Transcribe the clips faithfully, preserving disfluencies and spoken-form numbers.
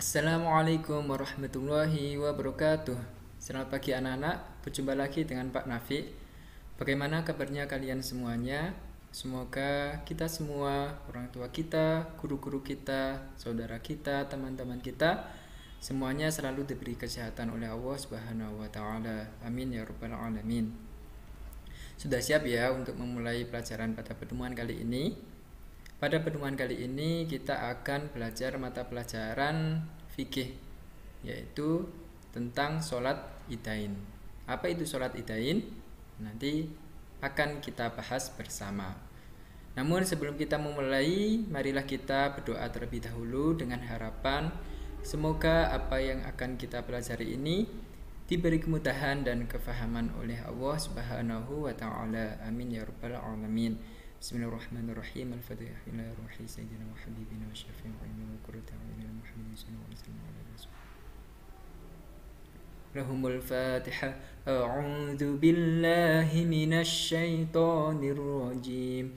Assalamualaikum warahmatullahi wabarakatuh. Selamat pagi anak-anak, berjumpa lagi dengan Pak Nafi. Bagaimana kabarnya kalian semuanya? Semoga kita semua, orang tua kita, guru-guru kita, saudara kita, teman-teman kita, semuanya selalu diberi kesehatan oleh Allah Subhanahu wa taala. Amin ya rabbal alamin. Sudah siap ya untuk memulai pelajaran pada pertemuan kali ini? Pada pertemuan kali ini kita akan belajar mata pelajaran fikih, yaitu tentang sholat idain. Apa itu sholat idain? Nanti akan kita bahas bersama. Namun sebelum kita memulai, marilah kita berdoa terlebih dahulu dengan harapan semoga apa yang akan kita pelajari ini diberi kemudahan dan kefahaman oleh Allah Subhanahu wa taala. Amin ya rabbal alamin. Bismillahirrahmanirrahim. Al-Fatihah ila ruhi sayyidina wa habibina wa syafi'ina wa qurrati a'yunina Muhammadin sallallahu alaihi wasallam. Lahumul Fatihah. A'udzu billahi minasy syaithanir rajim.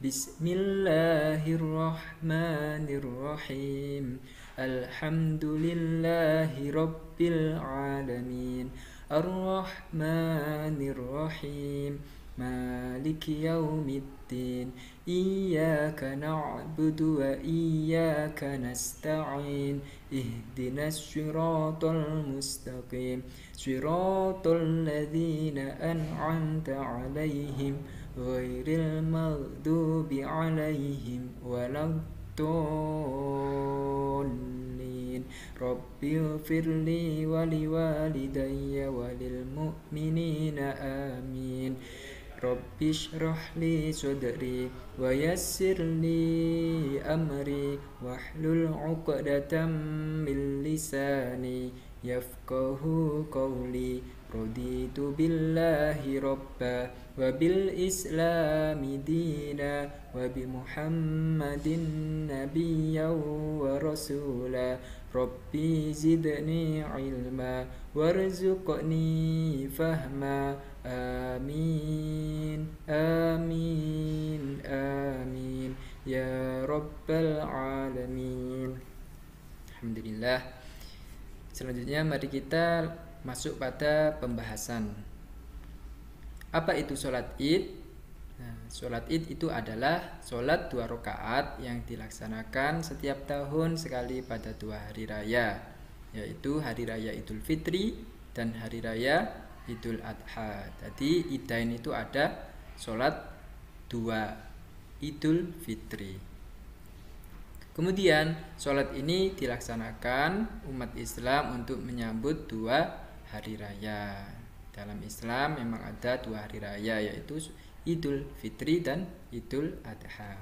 Bismillahirrahmanirrahim. Alhamdulillahi rabbil alamin. Ar-Rahmanir Rahim. Maliki yaumiddin. Iyyaka na'budu wa iyyaka nasta'in. Ihdinas siratal mustaqim. Siratal ladzina an'amta 'alaihim ghairil maghdubi 'alaihim waladdallin. Rabbighfirli wa liwalidayya wa lil mu'minina amin. Rabbi shrah li sadri wa yassir li amri wahlul 'uqdatam min lisani yafqahu qawli. Raditu billahi rabba wa bil islami dina wa bi muhammadin nabiyyan wa rasula. Rabbi zidni ilma warzuqni fahma. Amin amin amin ya rabbal alamin. Alhamdulillah. Selanjutnya mari kita masuk pada pembahasan. Apa itu sholat id? Nah, sholat id itu adalah sholat dua rakaat yang dilaksanakan setiap tahun sekali pada dua hari raya, yaitu hari raya Idul Fitri dan hari raya Idul Adha. Jadi idain itu ada sholat dua Idul Fitri. Kemudian sholat ini dilaksanakan umat Islam untuk menyambut dua hari raya. Dalam Islam memang ada dua hari raya, yaitu Idul Fitri dan Idul Adha.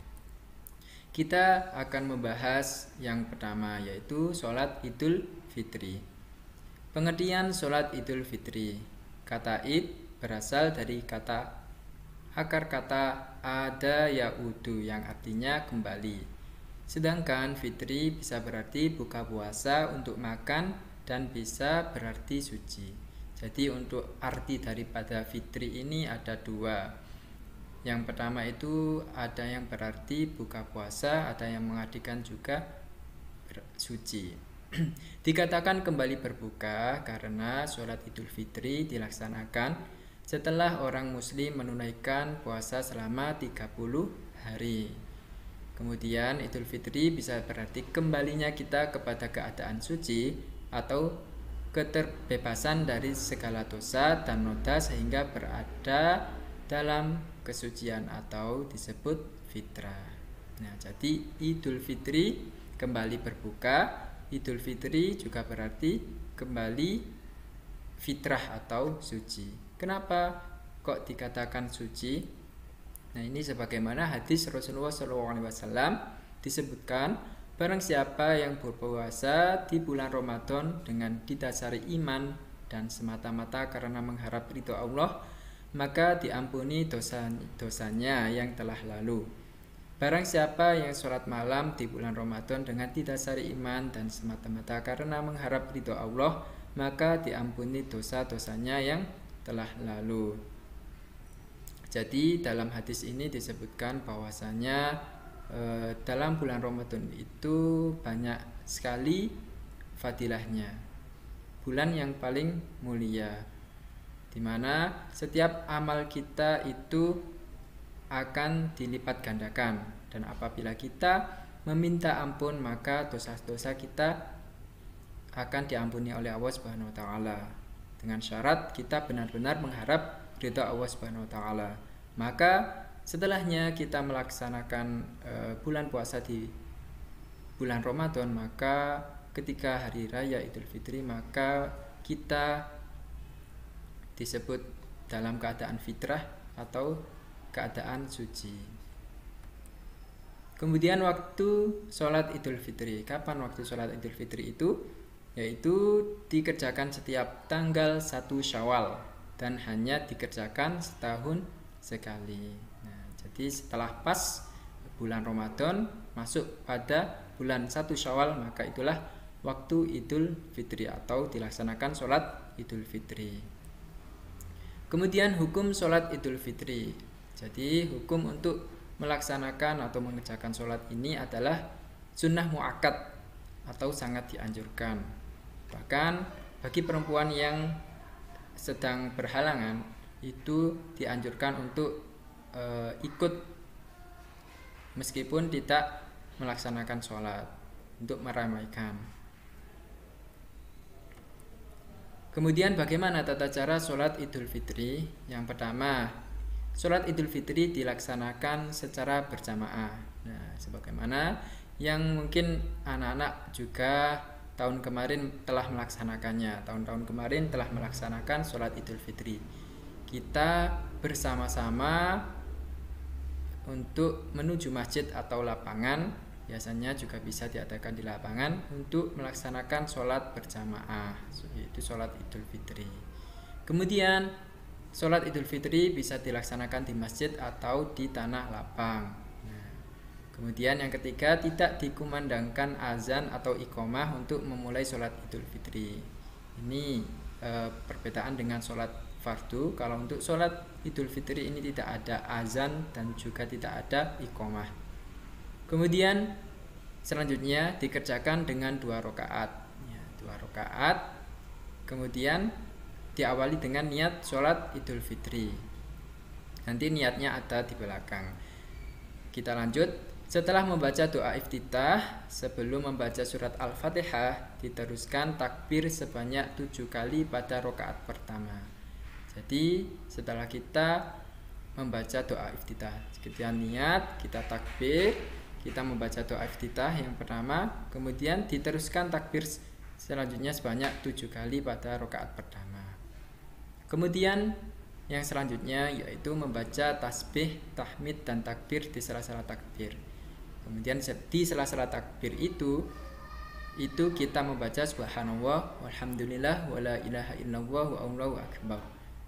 Kita akan membahas yang pertama, yaitu sholat Idul Fitri. Pengertian sholat Idul Fitri. Kata id berasal dari kata akar kata ada yaudu yang artinya kembali. Sedangkan fitri bisa berarti buka puasa untuk makan dan bisa berarti suci. Jadi untuk arti daripada fitri ini ada dua. Yang pertama itu ada yang berarti buka puasa, ada yang mengartikan juga suci. Dikatakan kembali berbuka karena sholat Idul Fitri dilaksanakan setelah orang muslim menunaikan puasa selama tiga puluh hari. Kemudian Idul Fitri bisa berarti kembalinya kita kepada keadaan suci atau keterbebasan dari segala dosa dan noda sehingga berada dalam kesucian atau disebut fitrah. Nah, jadi Idul Fitri kembali berbuka. Idul Fitri juga berarti kembali fitrah atau suci. Kenapa kok dikatakan suci? Nah, ini sebagaimana hadis Rasulullah shallallahu alaihi wasallam disebutkan, barang siapa yang berpuasa di bulan Ramadan dengan didasari iman dan semata-mata karena mengharap ridho Allah, maka diampuni dosa-dosanya yang telah lalu. Barang siapa yang sholat malam di bulan Ramadan dengan didasari iman dan semata-mata karena mengharap ridho Allah, maka diampuni dosa-dosanya yang telah lalu. Jadi dalam hadis ini disebutkan bahwasanya e, dalam bulan Ramadan itu banyak sekali fadilahnya, bulan yang paling mulia, di mana setiap amal kita itu akan dilipat gandakan, dan apabila kita meminta ampun maka dosa-dosa kita akan diampuni oleh Allah Subhanahu wa taala, dengan syarat kita benar-benar mengharap ridha Allah Subhanahu wa taala. Maka setelahnya kita melaksanakan e, bulan puasa di bulan Ramadan, maka ketika hari raya Idul Fitri maka kita disebut dalam keadaan fitrah atau keadaan suci. Kemudian waktu sholat Idul Fitri. Kapan waktu sholat Idul Fitri itu? Yaitu dikerjakan setiap tanggal satu Syawal dan hanya dikerjakan setahun sekali. Nah, jadi setelah pas bulan Ramadan masuk pada bulan satu Syawal, maka itulah waktu Idul Fitri atau dilaksanakan sholat Idul Fitri. Kemudian hukum sholat Idul Fitri. Jadi hukum untuk melaksanakan atau mengerjakan sholat ini adalah sunnah muakkad atau sangat dianjurkan. Bahkan bagi perempuan yang sedang berhalangan itu dianjurkan untuk e, ikut meskipun tidak melaksanakan sholat, untuk meramaikan. Kemudian bagaimana tata cara sholat Idul Fitri? Yang pertama, sholat Idul Fitri dilaksanakan secara berjamaah. Nah, sebagaimana yang mungkin anak-anak juga tahun kemarin telah melaksanakannya. Tahun-tahun kemarin telah melaksanakan sholat Idul Fitri. Kita bersama-sama untuk menuju masjid atau lapangan, biasanya juga bisa diadakan di lapangan untuk melaksanakan sholat berjamaah, yaitu sholat Idul Fitri. Kemudian sholat Idul Fitri bisa dilaksanakan di masjid atau di tanah lapang. Nah, kemudian yang ketiga, tidak dikumandangkan azan atau iqomah untuk memulai sholat Idul Fitri. Ini e, perbedaan dengan sholat fardu. Kalau untuk sholat Idul Fitri ini tidak ada azan dan juga tidak ada iqomah. Kemudian selanjutnya dikerjakan dengan dua rakaat, ya, dua rakaat. Kemudian diawali dengan niat sholat Idul Fitri. Nanti niatnya ada di belakang. Kita lanjut. Setelah membaca doa iftitah, sebelum membaca surat Al-Fatihah, diteruskan takbir sebanyak tujuh kali pada rakaat pertama. Jadi setelah kita membaca doa iftitah, kita niat, kita takbir, kita membaca doa iftitah yang pertama, kemudian diteruskan takbir selanjutnya sebanyak tujuh kali pada rakaat pertama. Kemudian yang selanjutnya yaitu membaca tasbih, tahmid, dan takbir di sela-sela takbir. Kemudian di sela-sela takbir itu itu kita membaca subhanallah, walhamdulillah, wala ilaha illallah, wa allahu akbar.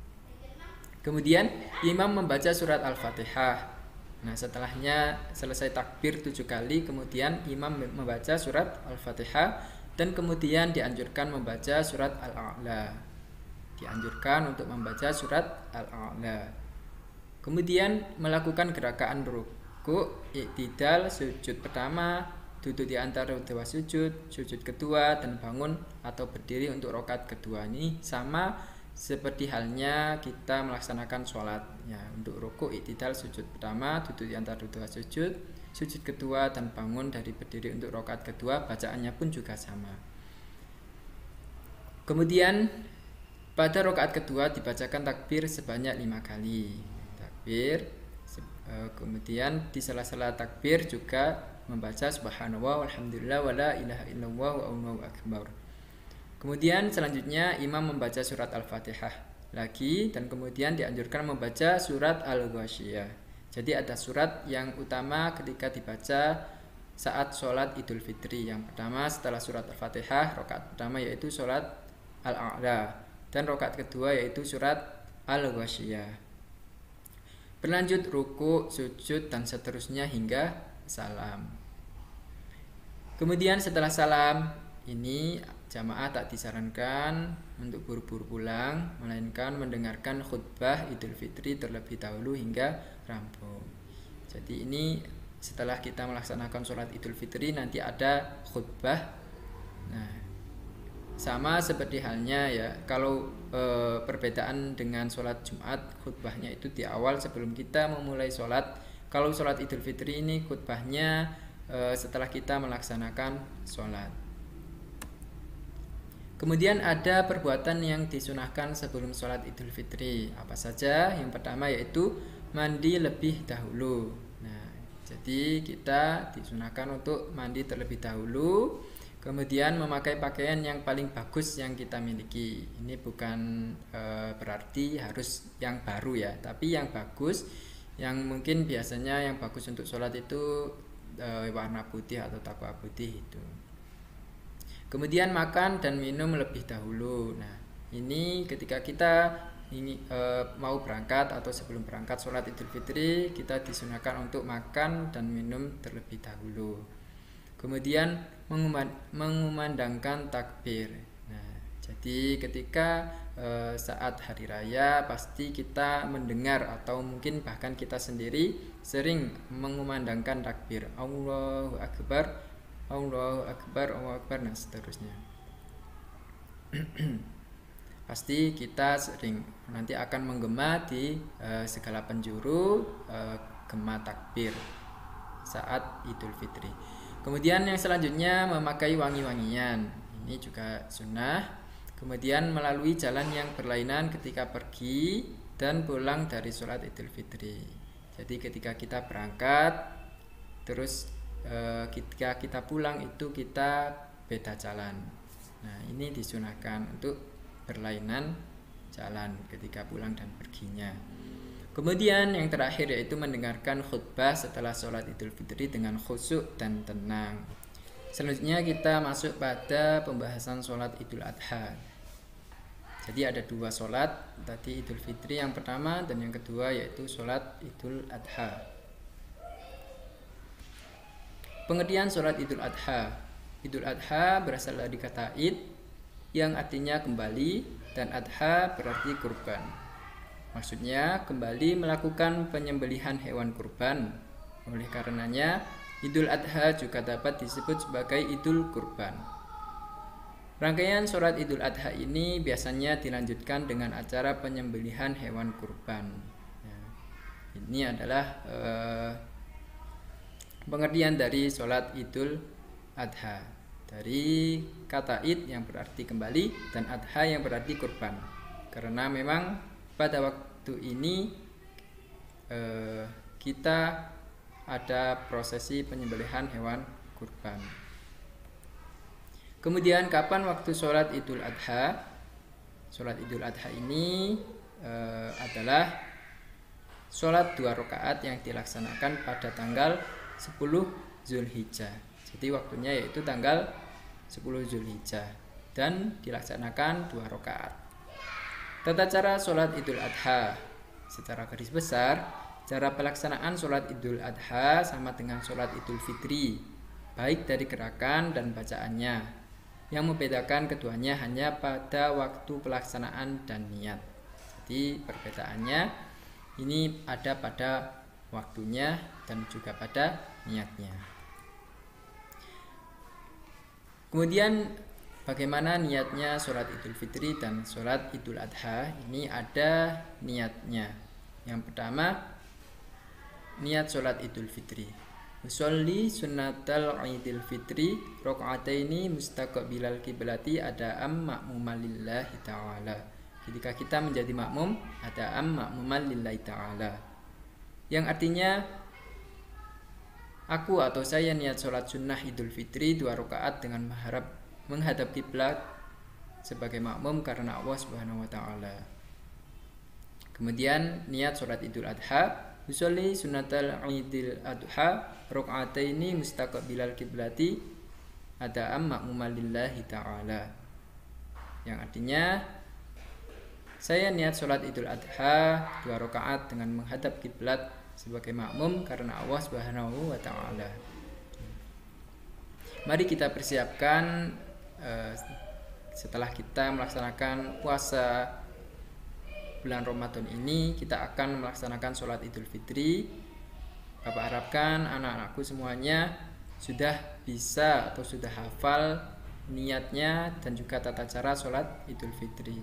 Kemudian imam membaca surat Al-Fatihah. Nah, setelahnya selesai takbir tujuh kali, kemudian imam membaca surat Al-Fatihah dan kemudian dianjurkan membaca surat Al-A'la. Dianjurkan untuk membaca surat Al-A'la. Kemudian melakukan gerakan ruku, i'tidal, sujud pertama, duduk di antara dua sujud, sujud kedua, dan bangun atau berdiri untuk rakaat kedua. Ini sama seperti halnya kita melaksanakan sholat, ya, untuk ruku, i'tidal, sujud pertama, duduk di antara dua sujud, sujud kedua, dan bangun dari berdiri untuk rakaat kedua. Bacaannya pun juga sama. Kemudian pada rakaat kedua dibacakan takbir sebanyak lima kali. Takbir. Kemudian di sela-sela takbir juga membaca subhanallah, walhamdulillah, wala ilaha illallah, wa allahu akbar. Kemudian selanjutnya imam membaca surat Al-Fatihah lagi, dan kemudian dianjurkan membaca surat Al-Ghasyiyah. Jadi ada surat yang utama ketika dibaca saat sholat Idul Fitri. Yang pertama setelah surat Al-Fatihah, rakaat pertama yaitu surat Al-A'la, dan rakaat kedua yaitu surat Al-Ghasyiyah. Berlanjut ruku, sujud, dan seterusnya hingga salam. Kemudian setelah salam ini jamaah tak disarankan untuk buru-buru pulang, melainkan mendengarkan khutbah Idul Fitri terlebih dahulu hingga rampung. Jadi ini setelah kita melaksanakan sholat Idul Fitri nanti ada khutbah. Nah, Sama seperti halnya ya, kalau e, perbedaan dengan sholat Jumat, khutbahnya itu di awal sebelum kita memulai sholat. Kalau sholat Idul Fitri ini khutbahnya e, setelah kita melaksanakan sholat. Kemudian ada perbuatan yang disunahkan sebelum sholat Idul Fitri. Apa saja? Yang pertama yaitu mandi lebih dahulu. Nah, jadi kita disunahkan untuk mandi terlebih dahulu. Kemudian memakai pakaian yang paling bagus yang kita miliki. Ini bukan e, berarti harus yang baru ya, tapi yang bagus, yang mungkin biasanya yang bagus untuk sholat itu e, warna putih atau takwa putih itu. Kemudian makan dan minum lebih dahulu. Nah, ini ketika kita ini e, mau berangkat atau sebelum berangkat sholat Idul Fitri, kita disunahkan untuk makan dan minum terlebih dahulu. Kemudian mengumandangkan takbir. Nah, jadi ketika e, saat hari raya pasti kita mendengar atau mungkin bahkan kita sendiri sering mengumandangkan takbir. Allahu Akbar, Allahu Akbar, Allahu Akbar, dan seterusnya. Pasti kita sering nanti akan menggema di e, segala penjuru e, gema takbir saat Idul Fitri. Kemudian yang selanjutnya memakai wangi-wangian. Ini juga sunnah. Kemudian melalui jalan yang berlainan ketika pergi dan pulang dari sholat Idul Fitri. Jadi ketika kita berangkat, terus e, ketika kita pulang itu kita beda jalan. Nah, ini disunahkan untuk berlainan jalan ketika pulang dan perginya. Kemudian yang terakhir yaitu mendengarkan khutbah setelah sholat Idul Fitri dengan khusyuk dan tenang. Selanjutnya kita masuk pada pembahasan sholat Idul Adha. Jadi ada dua sholat, tadi Idul Fitri yang pertama dan yang kedua yaitu sholat Idul Adha. Pengertian sholat Idul Adha. Idul Adha berasal dari kata id yang artinya kembali dan adha berarti kurban. Maksudnya kembali melakukan penyembelihan hewan kurban. Oleh karenanya Idul Adha juga dapat disebut sebagai Idul Kurban. Rangkaian sholat Idul Adha ini biasanya dilanjutkan dengan acara penyembelihan hewan kurban. Nah, ini adalah eh, pengertian dari sholat Idul Adha. Dari kata id yang berarti kembali dan adha yang berarti kurban. Karena memang pada waktu ini eh, kita ada prosesi penyembelihan hewan kurban. Kemudian kapan waktu sholat Idul Adha? Sholat Idul Adha ini eh, adalah sholat dua rakaat yang dilaksanakan pada tanggal sepuluh Zulhijjah. Jadi waktunya yaitu tanggal sepuluh Zulhijjah dan dilaksanakan dua rakaat. Tata cara sholat Idul Adha. Secara garis besar, cara pelaksanaan sholat Idul Adha sama dengan sholat Idul Fitri, baik dari gerakan dan bacaannya. Yang membedakan keduanya hanya pada waktu pelaksanaan dan niat. Jadi perbedaannya ini ada pada waktunya dan juga pada niatnya. Kemudian bagaimana niatnya sholat Idul Fitri dan sholat Idul Adha? Ini ada niatnya. Yang pertama, niat sholat Idul Fitri. Usolli sunnatal Idul Fitri rakaataini mustaqbilal kiblati ada'am ma'muman lillahi ta'ala. Ketika kita menjadi makmum, ada'am ma'muman lillahi ta'ala. Yang artinya, aku atau saya niat sholat sunnah Idul Fitri dua rakaat dengan mengharap menghadap kiblat sebagai makmum karena Allah Subhanahu wa taala. Kemudian niat sholat Idul Adha, usolli sunnatal Idul Adha rakaataini mustaqbilal kiblati ada'am ma'muman lillahi ta'ala. Yang artinya saya niat sholat Idul Adha dua rakaat dengan menghadap kiblat sebagai makmum karena Allah Subhanahu wa taala. Mari kita persiapkan uh, setelah kita melaksanakan puasa bulan Ramadan ini, kita akan melaksanakan sholat Idul Fitri. Bapak harapkan anak-anakku semuanya sudah bisa atau sudah hafal niatnya dan juga tata cara sholat Idul Fitri.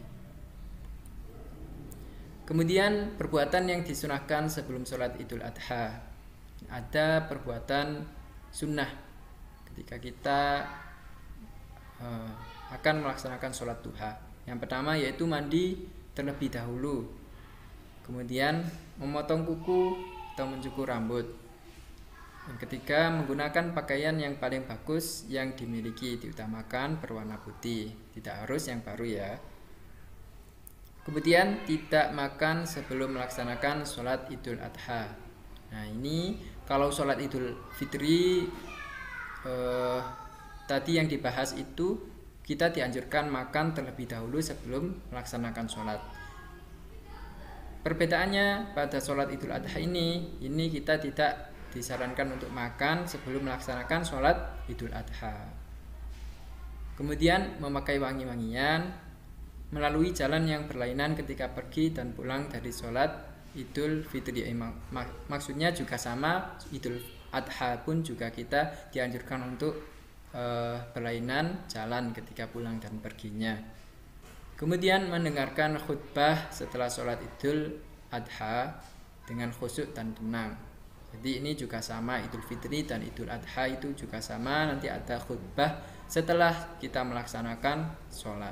Kemudian perbuatan yang disunahkan sebelum sholat Idul Adha. Ada perbuatan sunnah ketika kita uh, akan melaksanakan sholat duha. Yang pertama yaitu mandi terlebih dahulu, kemudian memotong kuku atau mencukur rambut. Yang ketiga, menggunakan pakaian yang paling bagus yang dimiliki, diutamakan berwarna putih, tidak harus yang baru ya. Kemudian tidak makan sebelum melaksanakan sholat Idul Adha. Nah ini kalau sholat Idul Fitri eh, tadi yang dibahas itu kita dianjurkan makan terlebih dahulu sebelum melaksanakan sholat. Perbedaannya pada sholat Idul Adha ini, ini kita tidak disarankan untuk makan sebelum melaksanakan sholat Idul Adha. Kemudian memakai wangi-wangian, melalui jalan yang berlainan ketika pergi dan pulang dari sholat Idul Fitri. Maksudnya juga sama, Idul Adha pun juga kita dianjurkan untuk e, berlainan jalan ketika pulang dan perginya. Kemudian mendengarkan khutbah setelah sholat Idul Adha dengan khusyuk dan tenang. Jadi ini juga sama, Idul Fitri dan Idul Adha itu juga sama, nanti ada khutbah setelah kita melaksanakan sholat.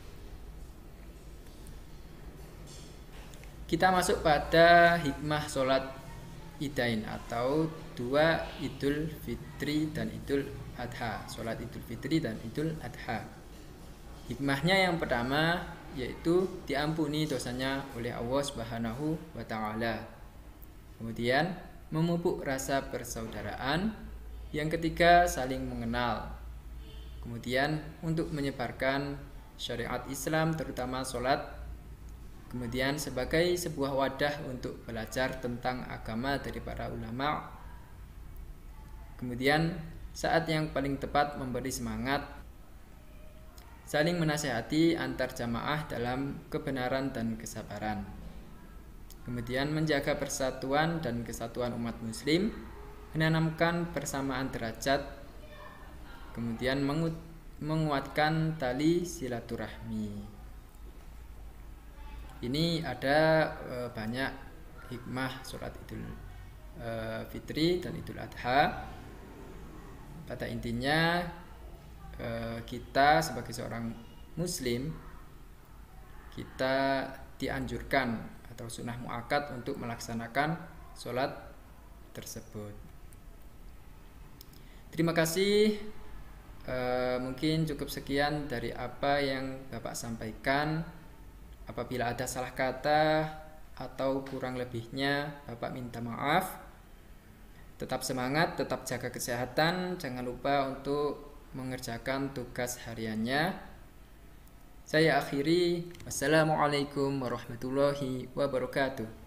Kita masuk pada hikmah sholat Idain atau dua Idul Fitri dan Idul Adha, sholat Idul Fitri dan Idul Adha. Hikmahnya yang pertama yaitu diampuni dosanya oleh Allah Subhanahu wa Ta'ala. Kemudian memupuk rasa persaudaraan. Yang ketiga, saling mengenal. Kemudian untuk menyebarkan syariat Islam terutama sholat. Kemudian sebagai sebuah wadah untuk belajar tentang agama dari para ulama. Kemudian saat yang paling tepat memberi semangat, saling menasihati antar jamaah dalam kebenaran dan kesabaran. Kemudian menjaga persatuan dan kesatuan umat muslim, menanamkan persamaan derajat, kemudian menguatkan tali silaturahmi. Ini ada e, banyak hikmah sholat Idul e, Fitri dan Idul Adha. Pada intinya e, kita sebagai seorang muslim, kita dianjurkan atau sunnah muakkad untuk melaksanakan sholat tersebut. Terima kasih. E, mungkin cukup sekian dari apa yang Bapak sampaikan. Apabila ada salah kata atau kurang lebihnya, Bapak minta maaf. Tetap semangat, tetap jaga kesehatan. Jangan lupa untuk mengerjakan tugas hariannya. Saya akhiri. Wassalamualaikum warahmatullahi wabarakatuh.